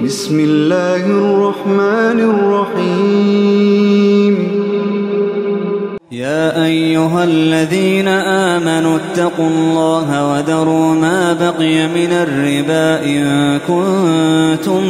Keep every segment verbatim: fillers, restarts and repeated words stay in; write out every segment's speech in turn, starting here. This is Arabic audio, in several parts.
بسم الله الرحمن الرحيم. يا أيها الذين آمنوا اتقوا الله وذروا ما بقي من الربا إن كنتم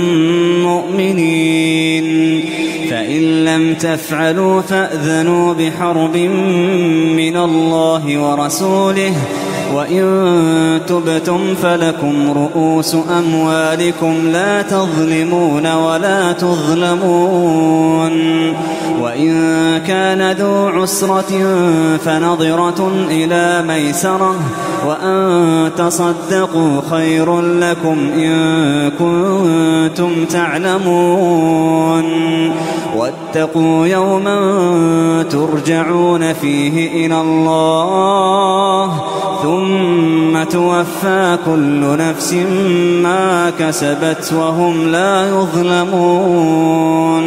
مؤمنين، فإن لم تفعلوا فأذنوا بحرب من الله ورسوله، وإن تبتم فلكم رؤوس أموالكم لا تظلمون ولا تظلمون. وإن كان ذو عسرة فنظرة إلى ميسرة، وأن تصدقوا خير لكم إن كنتم تعلمون. واتقوا يوما ترجعون فيه إلى الله ثم توفى كل نفس ما كسبت وهم لا يظلمون.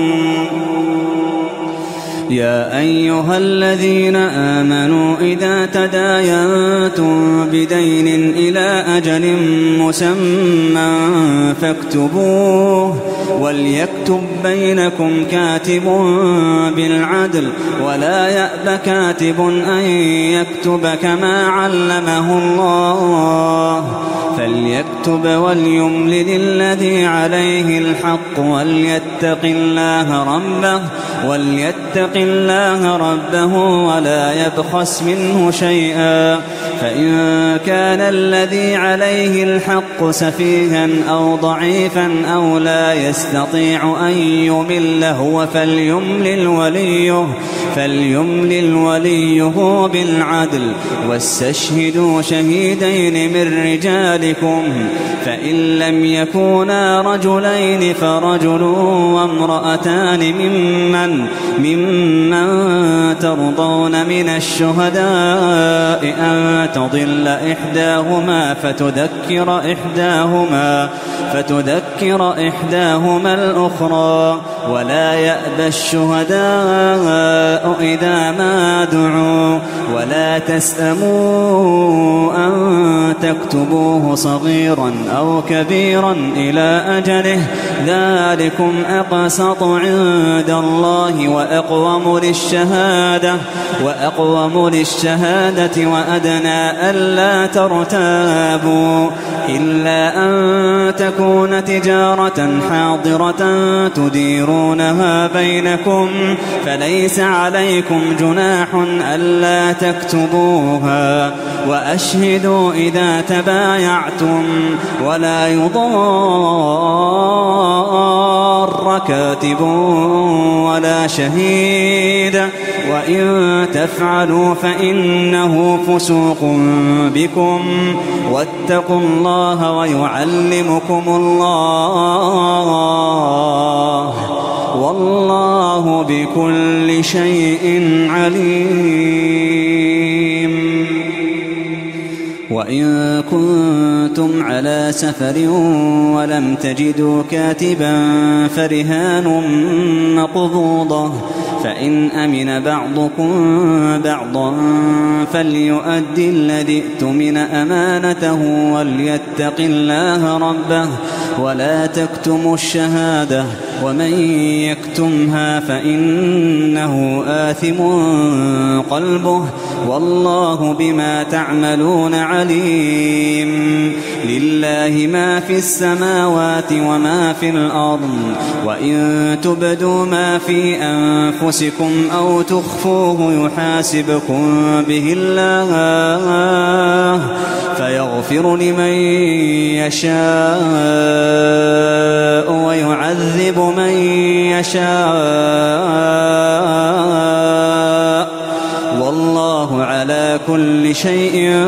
يا أيها الذين آمنوا إذا تداينتم بدين إلى أجل مسمى فاكتبوه، وليكتب بينكم كاتب بالعدل، ولا يأب كاتب أن يكتب كما علمه الله، فليكتب وليملل الذي عليه الحق وليتق الله ربه وليتق الله ربه ولا يبخس منه شيئا، فإن كان الذي عليه الحق سفيها أو ضعيفا أو لا يستطيع أن يمل هو فليملل وليه فليملل وليه بالعدل، واستشهدوا شهيدين من رجالكم، فإن لم يكونا رجلين فرجل وامرأتان ممن ممن ترضون من الشهداء أن تضل إحداهما فتذكر إحداهما فتذكر إحداهما الأخرى، ولا يأبى الشهداء إذا ما دعوا، ولا تسأموا أن تكتبوه صغيرا أو كبيرا إلى أجله، ذلكم أقسط عند الله وأقوم للشهادة وأقوم للشهادة وأدنى ألا ترتابوا، إلا أن تكون تجارة حاضرة تديرونها بينكم، فليس عليكم جناح ألا تكتبوها، وأشهدوا إذا تبايعتم، ولا يضار كاتب ولا شهيد، وإن تفعلوا فإنه فسوق بكم، واتقوا الله ويعلمكم الله، والله بكل شيء عليم. وإن كنتم على سفر ولم تجدوا كاتبا فرهان مقبوضة، فإن أمن بعضكم بعضا فليؤدي الذي ائتمن أمانته وليتق الله ربه، ولا تكتموا الشهادة، ومن يكتمها فإنه آثم قلبه، والله بما تعملون عليم. لله ما في السماوات وما في الأرض، وإن تبدوا ما في أنفسكم أو تخفوه يحاسبكم به الله، فيغفر لمن يشاء ويعذب من يشاء، والله على كل شيء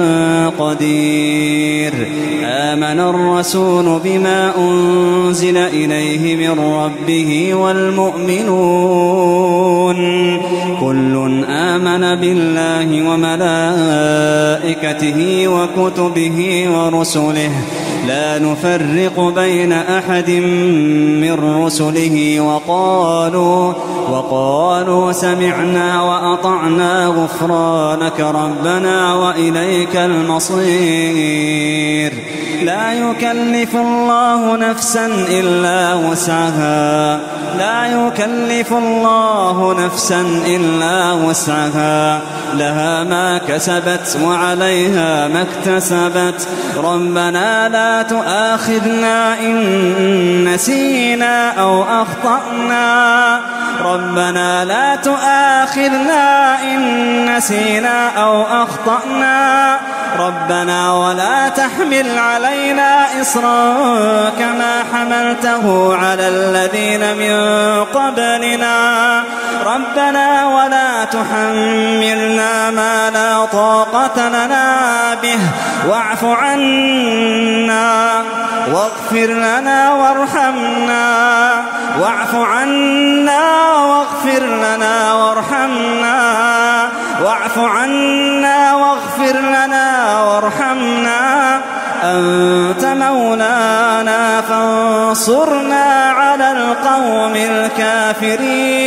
قدير. آمن الرسول بما أنزل إليه من ربه والمؤمنون كل آمن بالله وملائكته وكتبه ورسله لا نفرق بين أحد من رسله وقالوا, وقالوا سمعنا وأطعنا غفرانك ربنا وإليك المصير. لا يكلف الله نفسا إلا وسعها لا يكلف الله نفسا إلا وسعها لها ما كسبت وعليها ما اكتسبت ربنا لا تؤاخذنا إن نسينا أو أخطأنا ربنا لا تؤاخذنا إن نسينا أو أخطأنا ربنا ولا تحمل علينا إصرا كما حملته على الذين من قبلنا ربنا ولا تحملنا ما لا طاقة لنا به واعف عنا واغفر لنا وارحمنا واعف عنا واغفر لنا وارحمنا واعف عنا واغفر لنا وارحمنا أنت مولانا فانصرنا على القوم الكافرين.